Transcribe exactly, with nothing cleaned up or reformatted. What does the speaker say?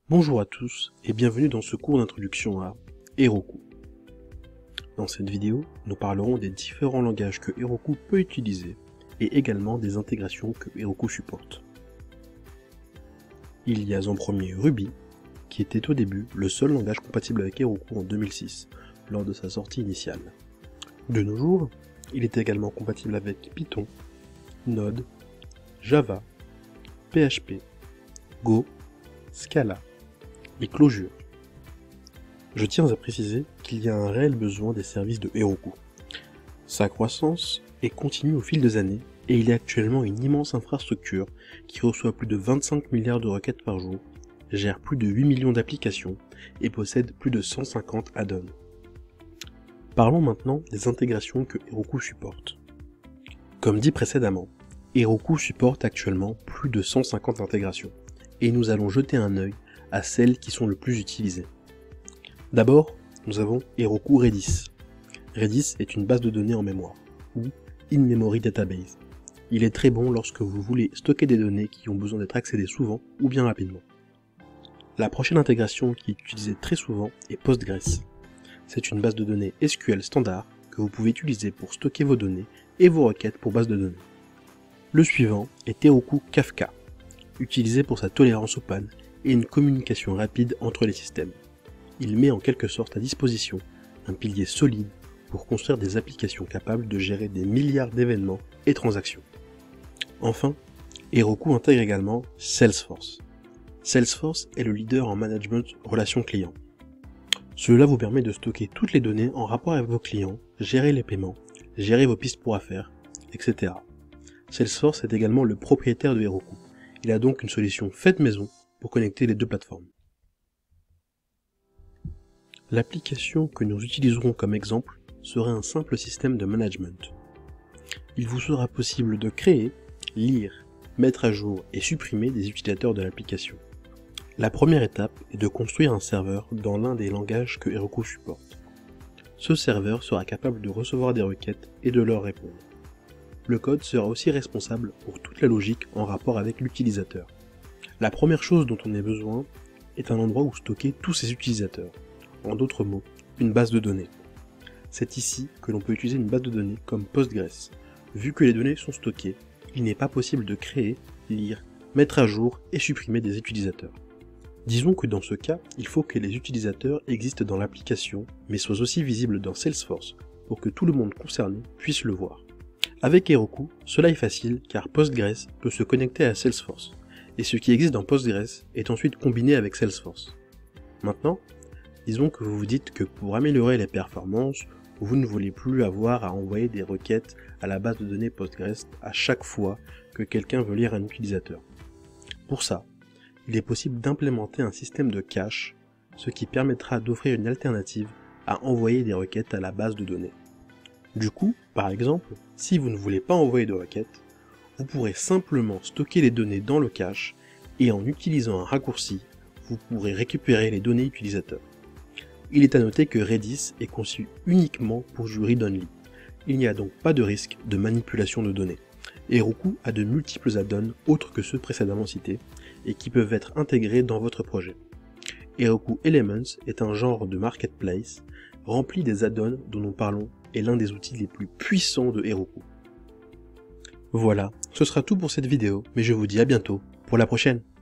Bonjour à tous et bienvenue dans ce cours d'introduction à Heroku. Dans cette vidéo, nous parlerons des différents langages que Heroku peut utiliser et également des intégrations que Heroku supporte. Il y a en premier Ruby, qui était au début le seul langage compatible avec Heroku en deux mille six, lors de sa sortie initiale. De nos jours, il est également compatible avec Python, Node, Java, P H P, Go, Scala et Clojure. Je tiens à préciser qu'il y a un réel besoin des services de Heroku. Sa croissance est continue au fil des années et il est actuellement une immense infrastructure qui reçoit plus de vingt-cinq milliards de requêtes par jour, gère plus de huit millions d'applications et possède plus de cent cinquante add-ons. Parlons maintenant des intégrations que Heroku supporte. Comme dit précédemment, Heroku supporte actuellement plus de cent cinquante intégrations et nous allons jeter un œil à celles qui sont le plus utilisées. D'abord, nous avons Heroku Redis. Redis est une base de données en mémoire, ou in-memory database. Il est très bon lorsque vous voulez stocker des données qui ont besoin d'être accédées souvent ou bien rapidement. La prochaine intégration qui est utilisée très souvent est Postgres. C'est une base de données S Q L standard que vous pouvez utiliser pour stocker vos données et vos requêtes pour base de données. Le suivant est Heroku Kafka, utilisé pour sa tolérance aux pannes et une communication rapide entre les systèmes. Il met en quelque sorte à disposition un pilier solide pour construire des applications capables de gérer des milliards d'événements et transactions. Enfin, Heroku intègre également Salesforce. Salesforce est le leader en management relations clients. Cela vous permet de stocker toutes les données en rapport avec vos clients, gérer les paiements, gérer vos pistes pour affaires, et cetera. Salesforce est également le propriétaire de Heroku. Il a donc une solution faite maison pour connecter les deux plateformes. L'application que nous utiliserons comme exemple serait un simple système de management. Il vous sera possible de créer, lire, mettre à jour et supprimer des utilisateurs de l'application. La première étape est de construire un serveur dans l'un des langages que Heroku supporte. Ce serveur sera capable de recevoir des requêtes et de leur répondre. Le code sera aussi responsable pour toute la logique en rapport avec l'utilisateur. La première chose dont on a besoin est un endroit où stocker tous ces utilisateurs. En d'autres mots, une base de données. C'est ici que l'on peut utiliser une base de données comme Postgres. Vu que les données sont stockées, il n'est pas possible de créer, lire, mettre à jour et supprimer des utilisateurs. Disons que dans ce cas, il faut que les utilisateurs existent dans l'application, mais soient aussi visibles dans Salesforce pour que tout le monde concerné puisse le voir. Avec Heroku, cela est facile car Postgres peut se connecter à Salesforce, et ce qui existe dans Postgres est ensuite combiné avec Salesforce. Maintenant, disons que vous vous dites que pour améliorer les performances, vous ne voulez plus avoir à envoyer des requêtes à la base de données Postgres à chaque fois que quelqu'un veut lire un utilisateur. Pour ça, il est possible d'implémenter un système de cache, ce qui permettra d'offrir une alternative à envoyer des requêtes à la base de données. Du coup, par exemple, si vous ne voulez pas envoyer de requêtes, vous pourrez simplement stocker les données dans le cache et en utilisant un raccourci, vous pourrez récupérer les données utilisateurs. Il est à noter que Redis est conçu uniquement pour du read-only. Il n'y a donc pas de risque de manipulation de données. Heroku a de multiples add-ons autres que ceux précédemment cités et qui peuvent être intégrés dans votre projet. Heroku Elements est un genre de marketplace rempli des add-ons dont nous parlons et l'un des outils les plus puissants de Heroku. Voilà, ce sera tout pour cette vidéo, mais je vous dis à bientôt pour la prochaine.